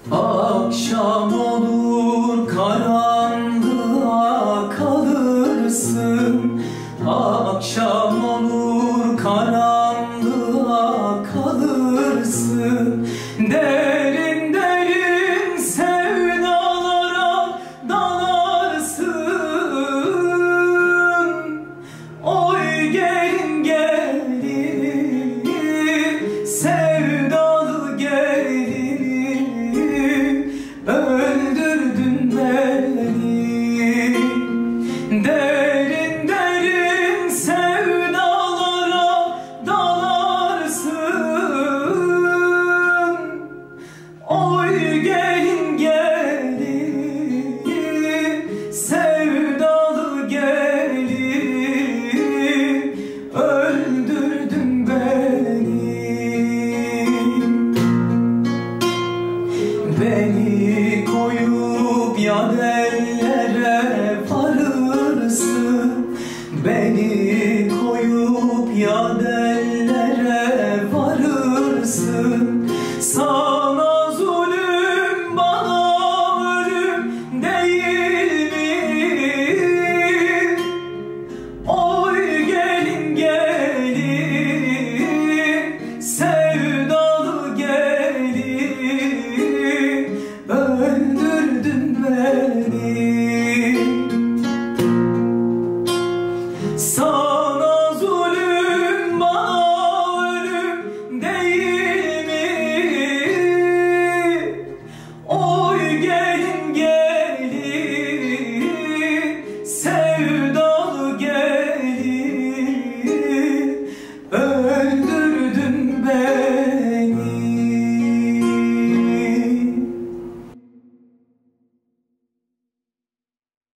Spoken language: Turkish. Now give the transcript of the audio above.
Akşam olur karanlığa kalırsın, akşam olur karanlığa kalırsın. Derin derin sevdalara dalarsın. Oy gelin gelin sevdalı gelin, öldürdün beni. Derin derin sevdalara dalarsın. Oy gelin gelin sevdalı gelin, öldürdün beni. Beni koyup yad ellere varırsın, beni koyup yad ellere varırsın.